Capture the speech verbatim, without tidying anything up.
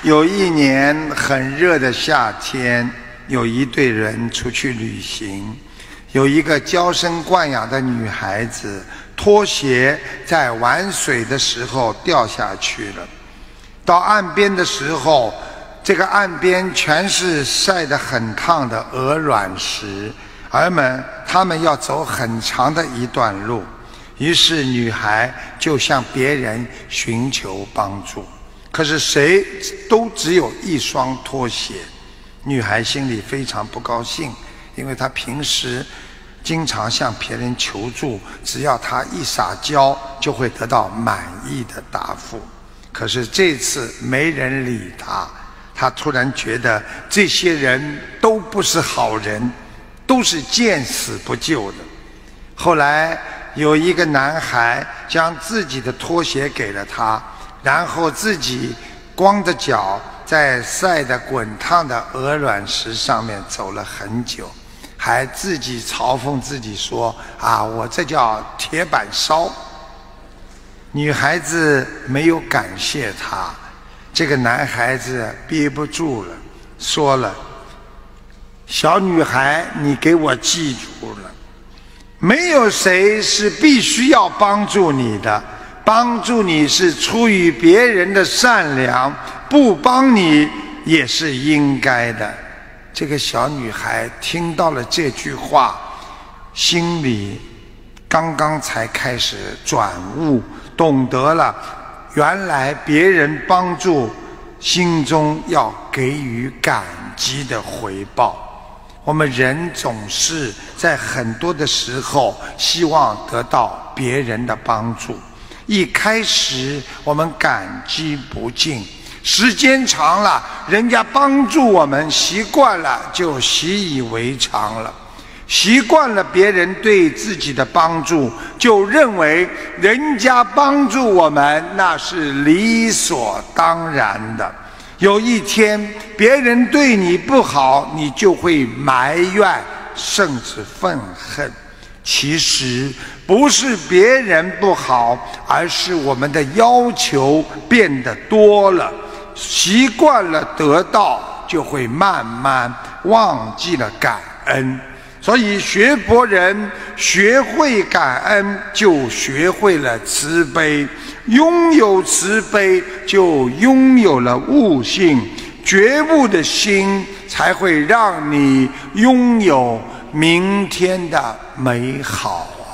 有一年很热的夏天，有一对人出去旅行，有一个娇生惯养的女孩子，拖鞋在玩水的时候掉下去了。到岸边的时候，这个岸边全是晒得很烫的鹅卵石，而们他们要走很长的一段路，于是女孩就向别人寻求帮助。可是谁都只有一双拖鞋，女孩心里非常不高兴，因为她平时经常向别人求助，只要她一撒娇就会得到满意的答复。可是这次没人理她，她突然觉得这些人都不是好人，都是见死不救的。后来有一个男孩将自己的拖鞋给了她，然后自己光着脚在晒得滚烫的鹅卵石上面走了很久，还自己嘲讽自己说：啊，我这叫铁板烧。女孩子没有感谢他，这个男孩子憋不住了，说了：小女孩，你给我记住了，没有谁是必须要帮助你的，帮助你是出于别人的善良，不帮你也是应该的。这个小女孩听到了这句话，心里刚刚才开始转悟，懂得了原来别人帮助，心中要给予感激的回报。我们人总是在很多的时候希望得到别人的帮助，一开始我们感激不尽，时间长了，人家帮助我们习惯了，就习以为常了。习惯了别人对自己的帮助，就认为人家帮助我们那是理所当然的。有一天别人对你不好，你就会埋怨甚至愤恨。其实不是别人不好，而是我们的要求变得多了，习惯了得到，就会慢慢忘记了感恩。所以学佛人学会感恩，就学会了慈悲，拥有慈悲就拥有了悟性，觉悟的心才会让你拥有明天的美好。